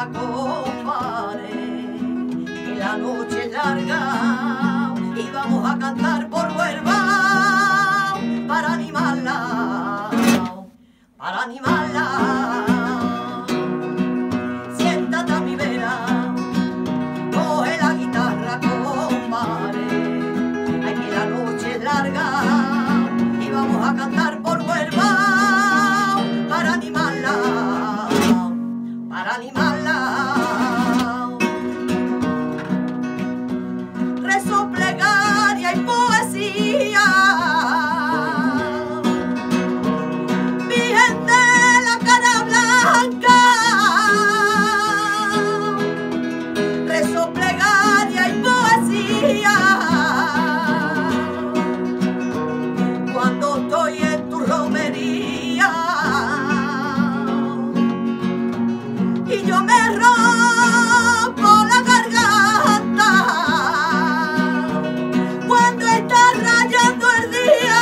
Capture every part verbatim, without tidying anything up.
guitarra, compadre, que la noche es larga y vamos a cantar por Huelva para animarla, para animarla. Siéntate a mi vera, coge la guitarra, compadre, ay que la noche es larga y vamos a cantar por Huelva para animarla, para animarla. Rezo, plegaria y poesía, Virgen de la cara blanca. Rezo, plegaria y poesía, cuando estoy en tu romería y yo me rompo la garganta cuando está rayando el día.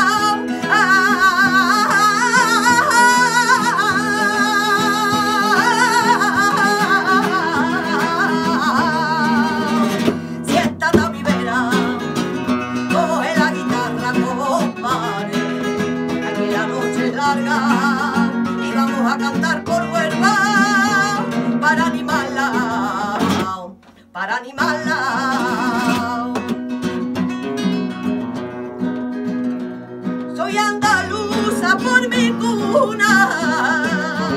Siéntate a mi vera, coge la guitarra, compadre, aquí la noche es larga y vamos a cantar por Huelva para animarla, para animarla. Soy andaluza por mi cuna